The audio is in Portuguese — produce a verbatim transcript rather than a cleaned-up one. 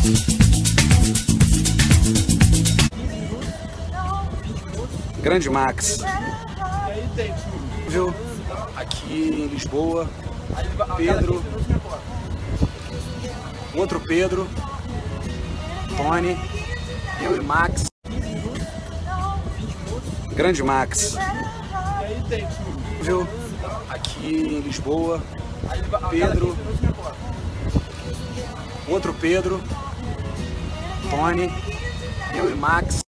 Grande Max, viu? Aqui em Lisboa, Pedro, outro Pedro, Tony, eu e Max. Grande Max, viu? Aqui em Lisboa, Pedro, outro Pedro, Tony, eu e Max.